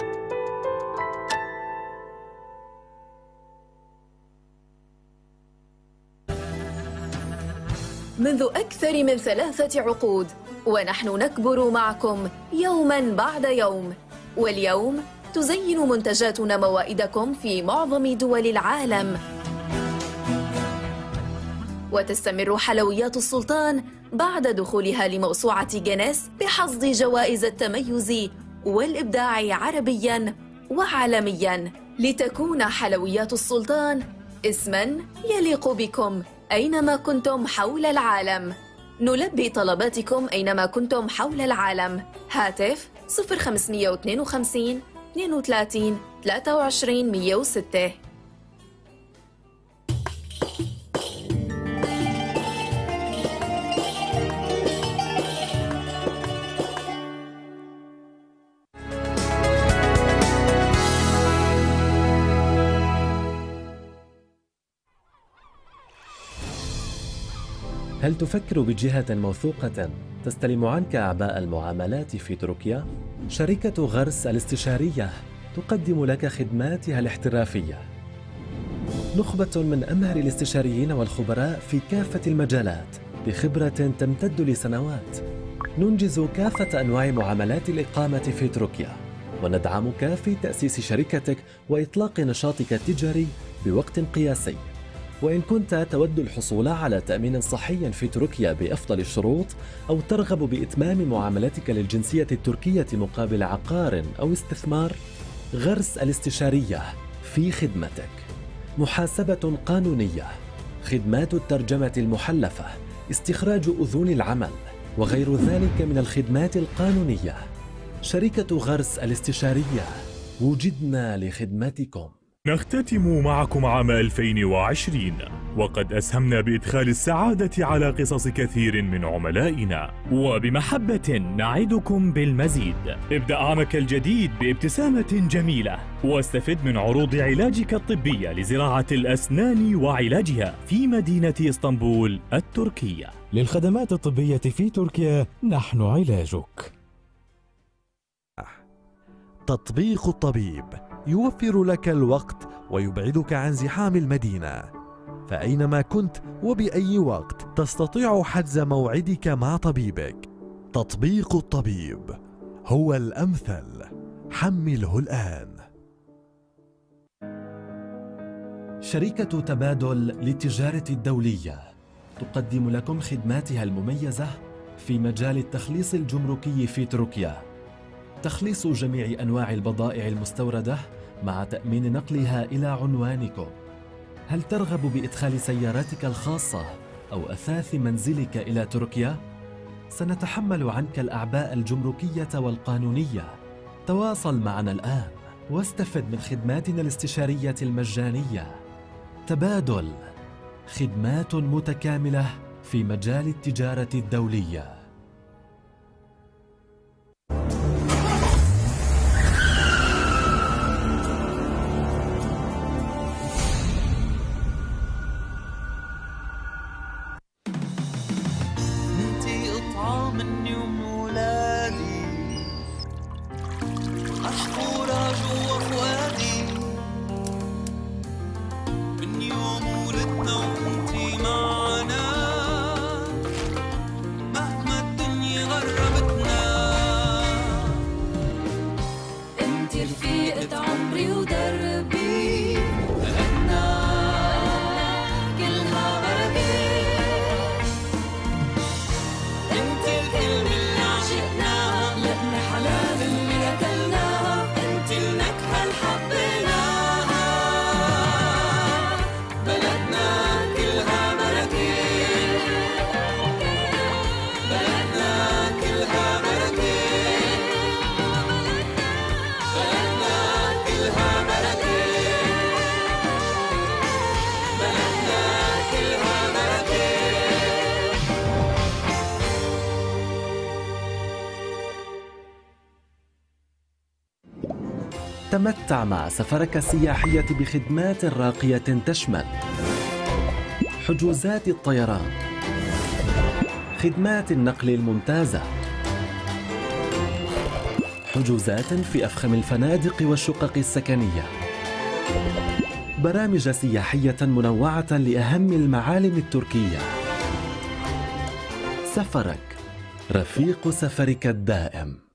منذ أكثر من ثلاثة عقود ونحن نكبر معكم يوماً بعد يوم، واليوم تزين منتجاتنا موائدكم في معظم دول العالم، وتستمر حلويات السلطان بعد دخولها لموسوعة جينيس بحصد جوائز التميز والإبداع عربياً وعالمياً، لتكون حلويات السلطان اسماً يليق بكم أينما كنتم حول العالم. نلبي طلباتكم أينما كنتم حول العالم. هاتف صفر خمسمئة واثنين وخمسين اثنين وثلاثين ثلاثة وعشرين مئة وستة. هل تفكر بجهة موثوقة تستلم عنك أعباء المعاملات في تركيا؟ شركة غرس الاستشارية تقدم لك خدماتها الاحترافية. نخبة من أمهر الاستشاريين والخبراء في كافة المجالات بخبرة تمتد لسنوات. ننجز كافة أنواع معاملات الإقامة في تركيا، وندعمك في تأسيس شركتك وإطلاق نشاطك التجاري بوقت قياسي. وإن كنت تود الحصول على تأمين صحي في تركيا بأفضل الشروط، أو ترغب بإتمام معاملتك للجنسية التركية مقابل عقار أو استثمار، غرس الاستشارية في خدمتك. محاسبة قانونية، خدمات الترجمة المحلفة، استخراج أذون العمل، وغير ذلك من الخدمات القانونية. شركة غرس الاستشارية، وجدنا لخدمتكم. نختتم معكم عام ألفين وعشرين، وقد أسهمنا بإدخال السعادة على قصص كثير من عملائنا، وبمحبة نعدكم بالمزيد. ابدأ عامك الجديد بابتسامة جميلة، واستفد من عروض علاجك الطبية لزراعة الأسنان وعلاجها في مدينة اسطنبول التركية. للخدمات الطبية في تركيا نحن علاجك. تطبيق الطبيب يوفر لك الوقت ويبعدك عن زحام المدينة، فأينما كنت وبأي وقت تستطيع حجز موعدك مع طبيبك. تطبيق الطبيب هو الأمثل، حمله الآن. شركة تبادل للتجارة الدولية تقدم لكم خدماتها المميزة في مجال التخليص الجمركي في تركيا. تخليص جميع أنواع البضائع المستوردة مع تأمين نقلها إلى عنوانكم. هل ترغب بإدخال سيارتك الخاصة أو أثاث منزلك إلى تركيا؟ سنتحمل عنك الأعباء الجمركية والقانونية. تواصل معنا الآن واستفد من خدماتنا الاستشارية المجانية. تبادل، خدمات متكاملة في مجال التجارة الدولية. انت الكلمة تمتع مع سفرك السياحية بخدمات راقية تشمل حجوزات الطيران، خدمات النقل الممتازة، حجوزات في أفخم الفنادق والشقق السكنية، برامج سياحية منوعة لأهم المعالم التركية. سفرك رفيق سفرك الدائم.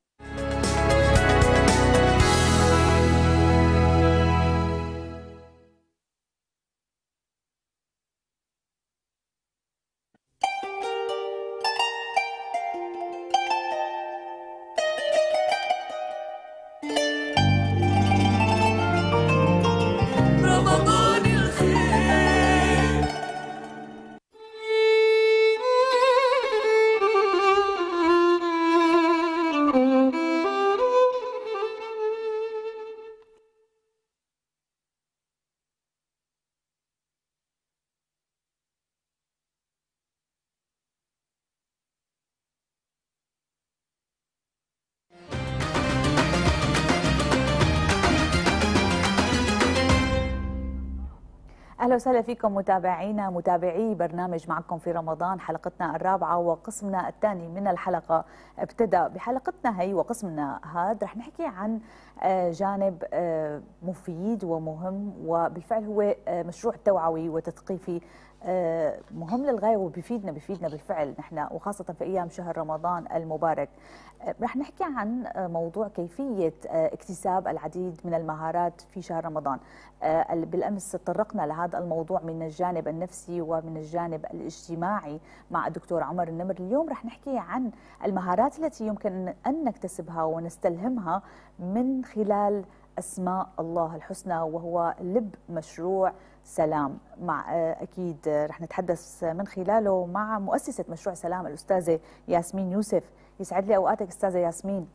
أهلا وسهلا فيكم متابعينا متابعي برنامج معكم في رمضان، حلقتنا الرابعة وقسمنا الثاني من الحلقة ابتدأ. بحلقتنا هي وقسمنا هذا رح نحكي عن جانب مفيد ومهم، وبالفعل هو مشروع توعوي وتثقيفي مهم للغاية وبيفيدنا بيفيدنا بالفعل نحن، وخاصة في أيام شهر رمضان المبارك. رح نحكي عن موضوع كيفية اكتساب العديد من المهارات في شهر رمضان. بالأمس تطرقنا لهذا الموضوع من الجانب النفسي ومن الجانب الاجتماعي مع الدكتور عمر النمر. اليوم رح نحكي عن المهارات التي يمكن أن نكتسبها ونستلهمها من خلال أسماء الله الحسنى، وهو لب مشروع سلام. مع أكيد رح نتحدث من خلاله مع مؤسسة مشروع سلام الأستاذة ياسمين يوسف. يسعد لي أوقاتك أستاذة ياسمين.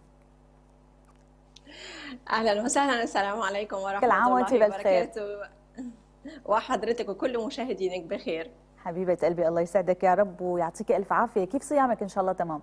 أهلا وسهلا، السلام عليكم ورحمة كل عام وأنت الله بالخير. وبركاته، وحضرتك وكل مشاهدينك بخير. حبيبة قلبي الله يسعدك يا رب ويعطيك ألف عافية. كيف صيامك إن شاء الله؟ تمام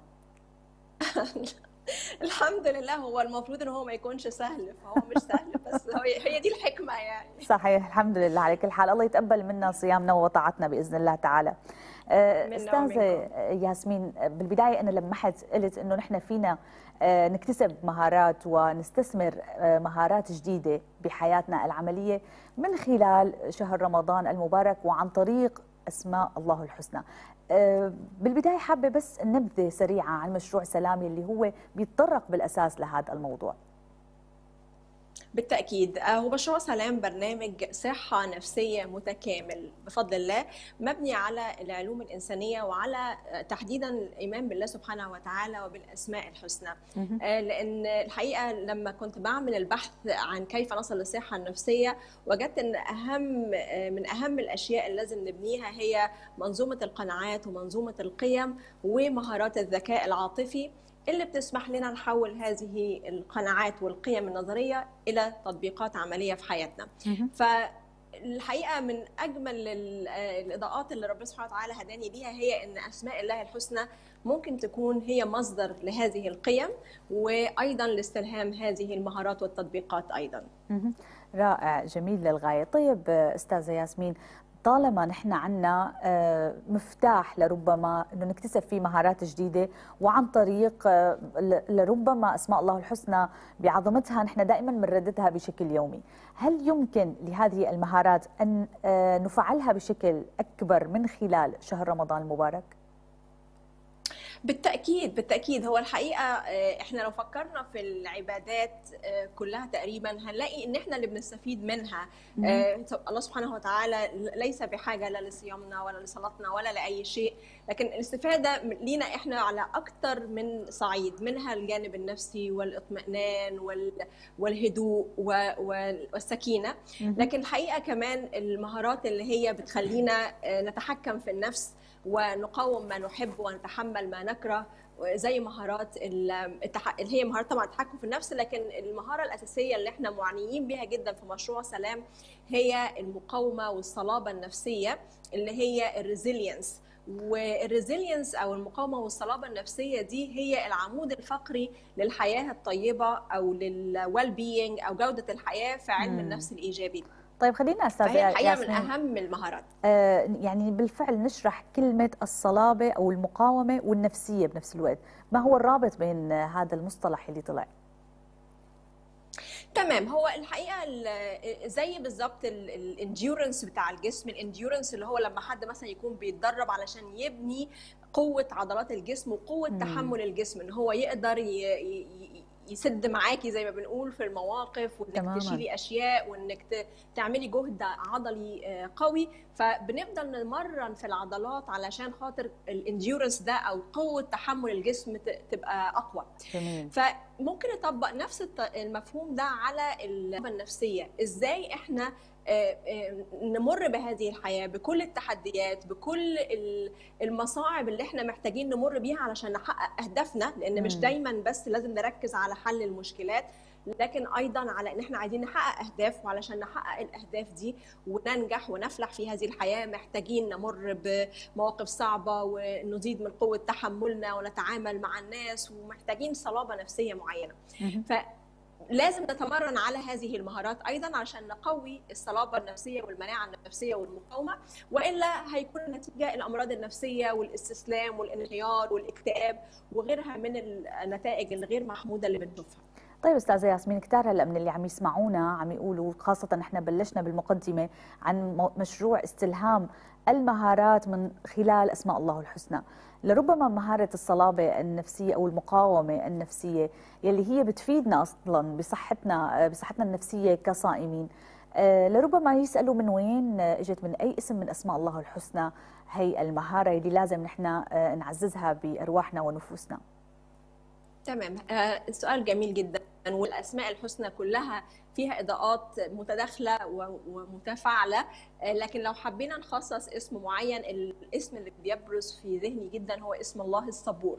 الحمد لله. هو المفروض ان هو ما يكونش سهل، فهو مش سهل، بس هي دي الحكمه يعني. صحيح، الحمد لله على كل حال. الله يتقبل منا صيامنا وطاعتنا باذن الله تعالى. استاذه ياسمين، بالبدايه انا لمحت قلت انه نحن فينا نكتسب مهارات ونستثمر مهارات جديده بحياتنا العمليه من خلال شهر رمضان المبارك وعن طريق اسماء الله الحسنى. بالبداية حابة بس نبذة سريعة عن مشروع سلامي اللي هو بيتطرق بالأساس لهذا الموضوع. بالتأكيد هو مشروع سلام برنامج صحة نفسية متكامل بفضل الله، مبني على العلوم الإنسانية وعلى تحديدا الإيمان بالله سبحانه وتعالى وبالأسماء الحسنى. لأن الحقيقة لما كنت بعمل البحث عن كيف نصل للصحة النفسية وجدت أن أهم من أهم الأشياء اللي لازم نبنيها هي منظومة القناعات ومنظومة القيم ومهارات الذكاء العاطفي اللي بتسمح لنا نحول هذه القناعات والقيم النظرية إلى تطبيقات عملية في حياتنا. فالحقيقة من أجمل الإضاءات اللي ربنا سبحانه وتعالى هداني ليها هي أن أسماء الله الحسنى ممكن تكون هي مصدر لهذه القيم وأيضا لاستلهام هذه المهارات والتطبيقات أيضا. رائع، جميل للغاية. طيب أستاذة ياسمين، طالما نحن عنا مفتاح لربما انه نكتسب فيه مهارات جديده وعن طريق لربما اسماء الله الحسنى بعظمتها نحن دائما بنرددها بشكل يومي، هل يمكن لهذه المهارات ان نفعلها بشكل اكبر من خلال شهر رمضان المبارك؟ بالتأكيد بالتأكيد. هو الحقيقة احنا لو فكرنا في العبادات كلها تقريبا هنلاقي ان احنا اللي بنستفيد منها. الله سبحانه وتعالى ليس بحاجة لا لصيامنا ولا لصلاتنا ولا لأي شيء، لكن الاستفادة لينا احنا على أكثر من صعيد، منها الجانب النفسي والاطمئنان والهدوء والسكينة. لكن الحقيقة كمان المهارات اللي هي بتخلينا نتحكم في النفس ونقاوم ما نحب ونتحمل ما نكره، زي مهارات التح... اللي هي مهارات طبعا التحكم في النفس، لكن المهارة الأساسية اللي احنا معنيين بها جدا في مشروع سلام هي المقاومة والصلابة النفسية اللي هي الريزيلينس. والريزيلينس او المقاومه والصلابه النفسيه دي هي العمود الفقري للحياه الطيبه او للويل بينج او جوده الحياه في علم النفس الايجابي. طيب خلينا استاذ فهي الحقيقه ياسمين من اهم المهارات. آه يعني بالفعل نشرح كلمه الصلابه او المقاومه والنفسيه بنفس الوقت، ما هو الرابط بين هذا المصطلح اللي طلع؟ تمام، هو الحقيقه زي بالظبط الانديورنس بتاع الجسم، الانديورنس اللي هو لما حد مثلا يكون بيتدرب علشان يبني قوه عضلات الجسم وقوه مم. تحمل الجسم، ان هو يقدر ي... يسد معاكي زي ما بنقول في المواقف، وانك تشيلي اشياء، وانك تعملي جهد عضلي قوي. فبنفضل نمرن في العضلات علشان خاطر الانديورنس ده او قوه تحمل الجسم تبقى اقوى. جميل. فممكن نطبق نفس المفهوم ده على النفسيه، ازاي احنا نمر بهذه الحياة بكل التحديات، بكل المصاعب اللي احنا محتاجين نمر بيها علشان نحقق أهدافنا، لأن مش دايما بس لازم نركز على حل المشكلات، لكن أيضا على أن احنا عايزين نحقق أهداف، وعلشان نحقق الأهداف دي وننجح ونفلح في هذه الحياة محتاجين نمر بمواقف صعبة ونزيد من قوة تحملنا ونتعامل مع الناس، ومحتاجين صلابة نفسية معينة. ف لازم نتمرن على هذه المهارات ايضا عشان نقوي الصلابه النفسيه والمناعه النفسيه والمقاومه، والا هيكون النتيجه الامراض النفسيه والاستسلام والانهيار والاكتئاب وغيرها من النتائج الغير محموده اللي بنشوفها. طيب استاذه ياسمين، كتار هلا من اللي عم يسمعونا عم يقولوا، خاصه احنا بلشنا بالمقدمه عن مشروع استلهام المهارات من خلال اسماء الله الحسنى، لربما مهارة الصلابة النفسية أو المقاومة النفسية يلي هي بتفيدنا أصلا بصحتنا بصحتنا النفسية كصائمين، لربما يسألوا من وين اجت، من أي اسم من أسماء الله الحسنى هي المهارة اللي لازم نحن نعززها بأرواحنا ونفوسنا؟ تمام، السؤال جميل جدا، والأسماء الحسنى كلها فيها إضاءات متداخلة ومتفاعلة، لكن لو حبينا نخصص اسم معين، الاسم اللي بيبرز في ذهني جدا هو اسم الله الصبور.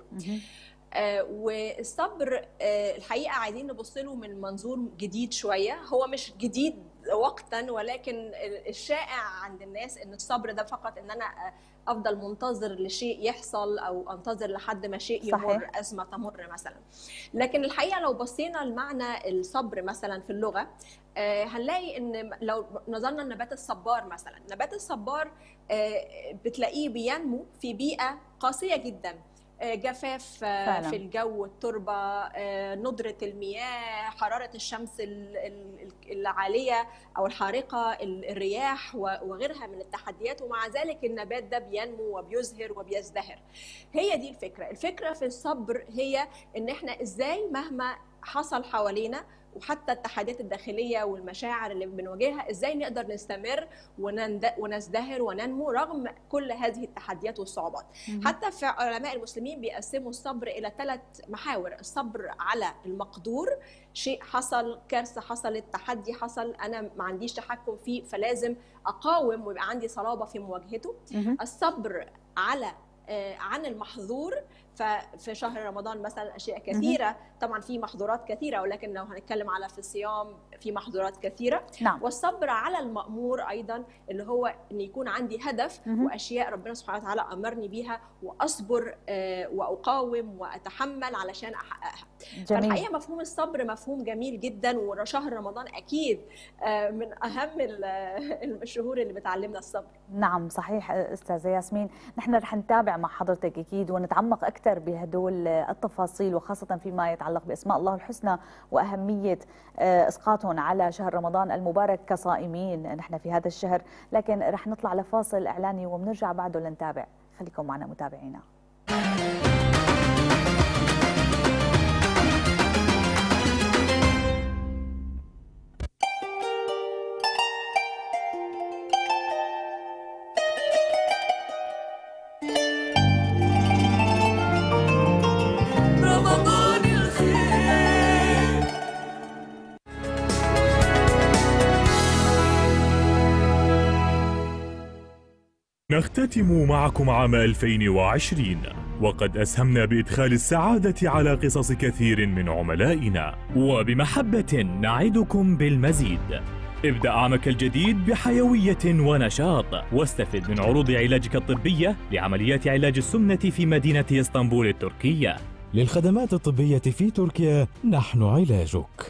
والصبر الحقيقة عايزين نبص له من منظور جديد شوية، هو مش جديد وقتا، ولكن الشائع عند الناس ان الصبر ده فقط ان انا افضل منتظر لشيء يحصل او انتظر لحد ما شيء يمر، صحيح. ازمه تمر مثلا. لكن الحقيقه لو بصينا لمعنى الصبر مثلا في اللغه هنلاقي ان لو نظرنا النبات الصبار مثلا، نبات الصبار بتلاقيه بينمو في بيئه قاسيه جدا، جفاف فعلا. في الجو، التربه، ندره المياه، حراره الشمس العاليه او الحارقه، الرياح وغيرها من التحديات، ومع ذلك النبات ده بينمو وبيزهر وبيزدهر. هي دي الفكره، الفكره في الصبر هي ان احنا ازاي مهما حصل حوالينا وحتى التحديات الداخليه والمشاعر اللي بنواجهها، ازاي نقدر نستمر ونزدهر وننمو رغم كل هذه التحديات والصعوبات. حتى في علماء المسلمين بيقسموا الصبر الى ثلاث محاور: الصبر على المقدور، شيء حصل، كارثه حصلت، تحدي حصل، انا ما عنديش تحكم فيه فلازم اقاوم ويبقى عندي صلابه في مواجهته. الصبر على عن المحظور، ففي شهر رمضان مثلا اشياء كثيره، طبعا في محظورات كثيره، ولكن لو هنتكلم على في الصيام في محظورات كثيره. نعم. والصبر على المأمور ايضا، اللي هو ان يكون عندي هدف واشياء ربنا سبحانه وتعالى امرني بيها، واصبر واقاوم واتحمل علشان احققها. فالحقيقه مفهوم الصبر مفهوم جميل جدا، وشهر رمضان اكيد من اهم الشهور اللي بتعلمنا الصبر. نعم صحيح استاذه ياسمين، نحن رح نتابع مع حضرتك اكيد ونتعمق اكثر بهدول التفاصيل، وخاصه فيما يتعلق باسماء الله الحسنى واهميه اسقاطهم على شهر رمضان المبارك كصائمين نحن في هذا الشهر. لكن رح نطلع لفاصل اعلاني وبنرجع بعده لنتابع، خليكم معنا متابعينا. نختتم معكم عام ألفين وعشرين، وقد أسهمنا بإدخال السعادة على قصص كثير من عملائنا، وبمحبة نعدكم بالمزيد. ابدأ عامك الجديد بحيوية ونشاط، واستفد من عروض علاجك الطبية لعمليات علاج السمنة في مدينة اسطنبول التركية. للخدمات الطبية في تركيا نحن علاجك.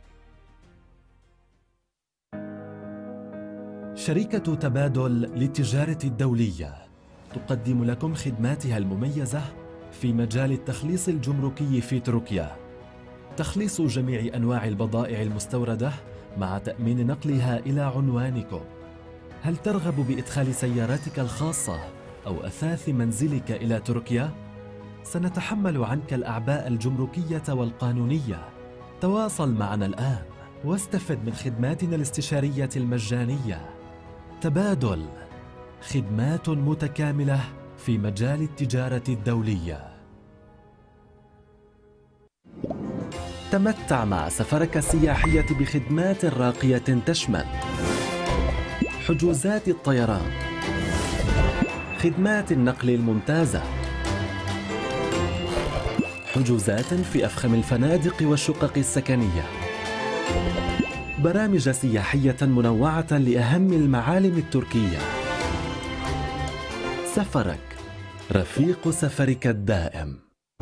شركة تبادل للتجارة الدولية تقدم لكم خدماتها المميزة في مجال التخليص الجمركي في تركيا. تخليص جميع أنواع البضائع المستوردة مع تأمين نقلها إلى عنوانكم. هل ترغب بإدخال سيارتك الخاصة أو أثاث منزلك إلى تركيا؟ سنتحمل عنك الأعباء الجمركية والقانونية. تواصل معنا الآن واستفد من خدماتنا الاستشارية المجانية. تبادل، خدمات متكاملة في مجال التجارة الدولية. تمتع مع سفرك السياحية بخدمات راقية تشمل حجوزات الطيران، خدمات النقل الممتازة، حجوزات في أفخم الفنادق والشقق السكنية، برامج سياحية منوعة لأهم المعالم التركية. سفرك رفيق سفرك الدائم.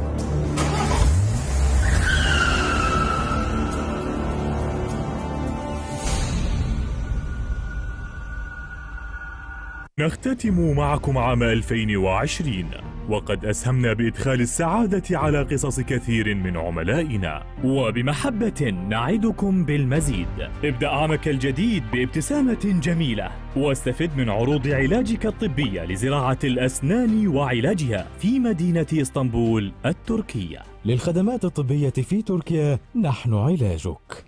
نختتم معكم عام ألفين وعشرين، وقد أسهمنا بإدخال السعادة على قصص كثير من عملائنا، وبمحبة نعدكم بالمزيد. ابدأ عامك الجديد بابتسامة جميلة، واستفد من عروض علاجك الطبية لزراعة الأسنان وعلاجها في مدينة اسطنبول التركية. للخدمات الطبية في تركيا نحن علاجك.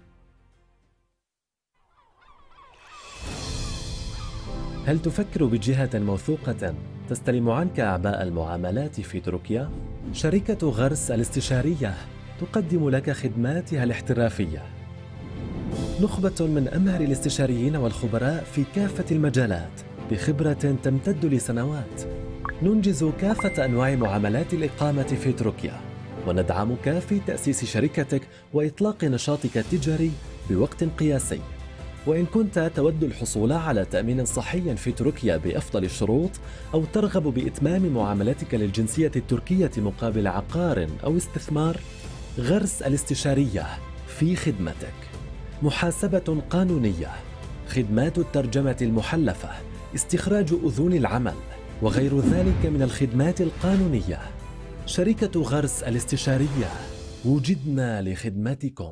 هل تفكر بجهة موثوقة تستلم عنك أعباء المعاملات في تركيا؟ شركة غرس الاستشارية تقدم لك خدماتها الاحترافية. نخبة من أمهر الاستشاريين والخبراء في كافة المجالات بخبرة تمتد لسنوات. ننجز كافة أنواع معاملات الإقامة في تركيا، وندعمك في تأسيس شركتك وإطلاق نشاطك التجاري بوقت قياسي. وإن كنت تود الحصول على تأمين صحي في تركيا بأفضل الشروط، أو ترغب بإتمام معاملتك للجنسية التركية مقابل عقار أو استثمار، غرس الاستشارية في خدمتك. محاسبة قانونية، خدمات الترجمة المحلفة، استخراج أذون العمل، وغير ذلك من الخدمات القانونية. شركة غرس الاستشارية، وجدنا لخدمتكم.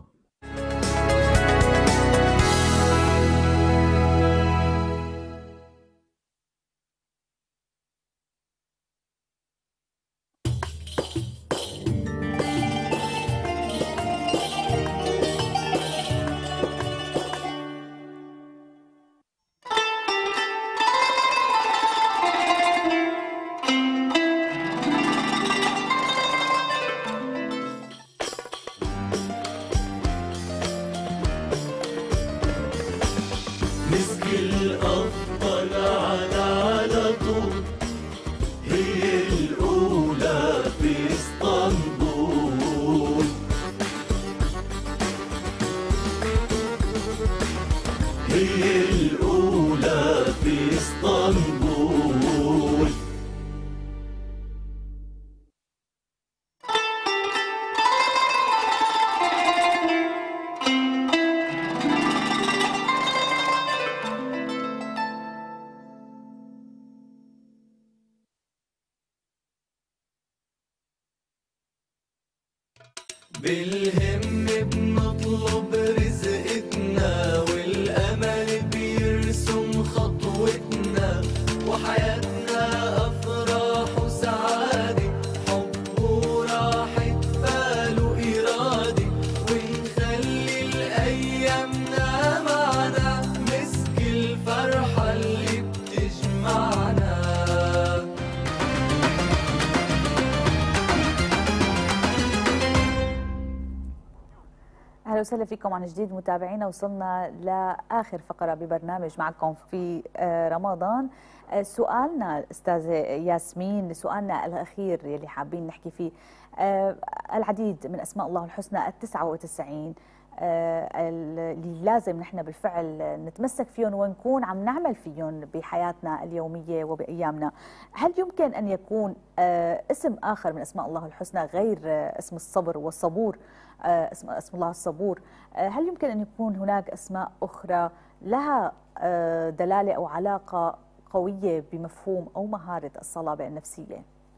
بالهم بنطلب رزقتنا، والأمل بيرسم خطوتنا، وحياتنا أفراح وسعادة، حب وراحة بال وإرادة، ونخلي الأيامنا معنا، مسك الفرحة اللي بتجمعنا. أهلا وسهلا فيكم عن جديد متابعينا. وصلنا لآخر فقرة ببرنامج معكم في رمضان. سؤالنا أستاذة ياسمين، سؤالنا الأخير يلي حابين نحكي فيه، العديد من أسماء الله الحسنى التسعة وتسعين اللي لازم نحن بالفعل نتمسك فيهم ونكون عم نعمل فيهم بحياتنا اليومية وبأيامنا. هل يمكن أن يكون اسم آخر من أسماء الله الحسنى غير اسم الصبر والصبور، اسم, اسم الله الصبور، هل يمكن أن يكون هناك أسماء أخرى لها دلالة أو علاقة قوية بمفهوم أو مهارة الصلابة النفسية؟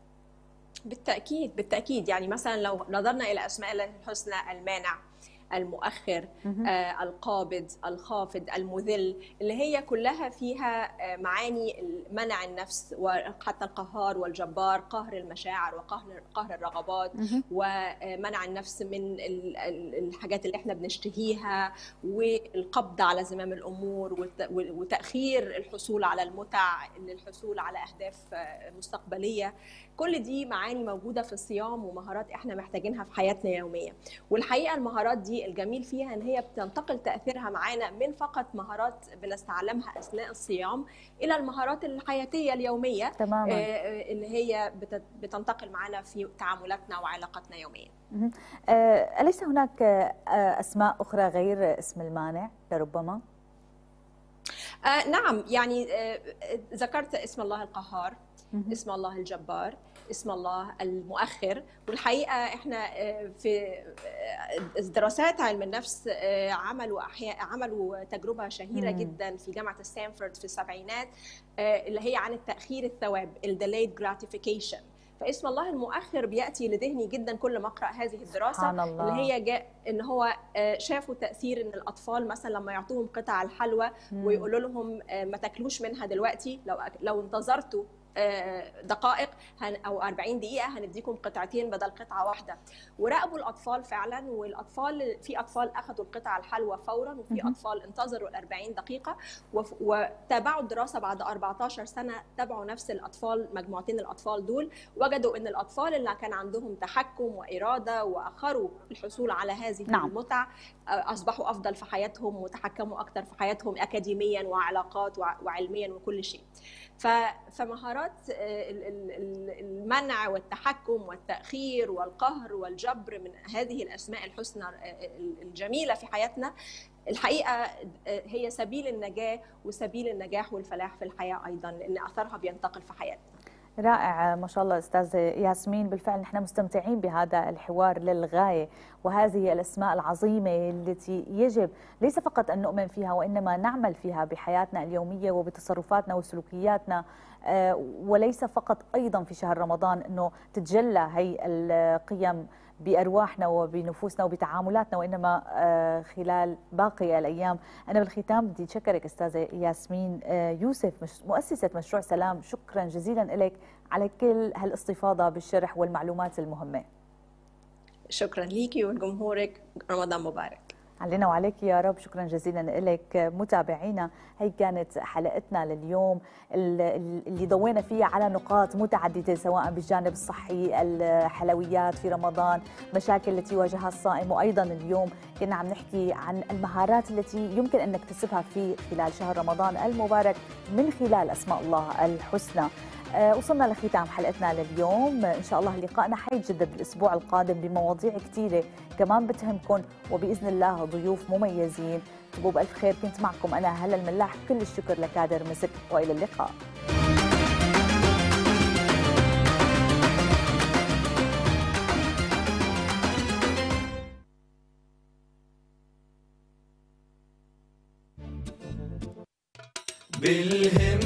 بالتأكيد بالتأكيد. يعني مثلا لو نظرنا إلى أسماء الله الحسنى: المانع، المؤخر، آه، القابض، الخافض، المذل، اللي هي كلها فيها آه، معاني منع النفس، وحتى القهار والجبار، قهر المشاعر وقهر قهر الرغبات، ومنع النفس من الحاجات اللي احنا بنشتهيها، والقبض على زمام الامور، وتاخير الحصول على المتع للحصول على اهداف مستقبليه. كل دي معاني موجوده في الصيام ومهارات احنا محتاجينها في حياتنا اليوميه. والحقيقه المهارات دي الجميل فيها ان هي بتنتقل تاثيرها معانا من فقط مهارات بنستعلمها اثناء الصيام الى المهارات الحياتيه اليوميه تماما. اللي هي بتنتقل معانا في تعاملاتنا وعلاقاتنا يوميا. أليس هناك اسماء اخرى غير اسم المانع لربما؟ آه نعم، يعني آه ذكرت اسم الله القهار، اسم الله الجبار، اسم الله المؤخر. والحقيقه احنا في دراسات علم النفس عملوا احياء عملوا تجربه شهيره مم. جدا في جامعه ستانفورد في السبعينات، اللي هي عن التاخير الثواب، الديلايد جراتيفيكيشن. فاسم الله المؤخر بياتي لذهني جدا كل ما اقرا هذه الدراسه، اللي هي جاء ان هو شافوا تاثير ان الاطفال مثلا لما يعطوهم قطع الحلوى ويقولوا لهم ما تاكلوش منها دلوقتي، لو لو انتظرتوا دقائق او أربعين دقيقه هنديكم قطعتين بدل قطعه واحده. وراقبوا الاطفال فعلا، والاطفال في اطفال اخذوا القطع الحلوى فورا، وفي اطفال انتظروا الأربعين دقيقه. وتابعوا الدراسه بعد أربعة عشر سنه، تابعوا نفس الاطفال، مجموعتين الاطفال دول، وجدوا ان الاطفال اللي كان عندهم تحكم واراده واخروا الحصول على هذه نعم. المتع اصبحوا افضل في حياتهم، وتحكموا اكثر في حياتهم اكاديميا وعلاقات وعلميا وكل شيء. فمهارات المنع والتحكم والتأخير والقهر والجبر من هذه الأسماء الحسنى الجميلة في حياتنا الحقيقة هي سبيل النجاة وسبيل النجاح والفلاح في الحياة أيضا، لأن أثرها بينتقل في حياتنا. رائع ما شاء الله أستاذ ياسمين. بالفعل نحن مستمتعين بهذا الحوار للغاية، وهذه الأسماء العظيمة التي يجب ليس فقط أن نؤمن فيها وإنما نعمل فيها بحياتنا اليومية وبتصرفاتنا وسلوكياتنا، وليس فقط أيضا في شهر رمضان أنه تتجلى هي القيم بأرواحنا وبنفوسنا وبتعاملاتنا، وإنما خلال باقي الأيام. أنا بالختام بدي أشكرك أستاذة ياسمين يوسف، مؤسسة مشروع سلام، شكرا جزيلا لك على كل هالاستفاضة بالشرح والمعلومات المهمة. شكرا ليكي ولجمهورك، رمضان مبارك علينا وعليك يا رب. شكرا جزيلا لك. متابعينا، هي كانت حلقتنا لليوم اللي ضوينا فيها على نقاط متعددة، سواء بالجانب الصحي، الحلويات في رمضان، مشاكل التي يواجهها الصائم، وأيضا اليوم كنا عم نحكي عن المهارات التي يمكن أن نكتسبها في خلال شهر رمضان المبارك من خلال أسماء الله الحسنى. وصلنا لختام حلقتنا لليوم، إن شاء الله لقائنا حيتجدد الأسبوع القادم بمواضيع كثيرة كمان بتهمكم، وبإذن الله ضيوف مميزين. تبقوا بألف خير. كنت معكم أنا هلا الملاح، كل الشكر لكادر مسك، وإلى اللقاء. بالهم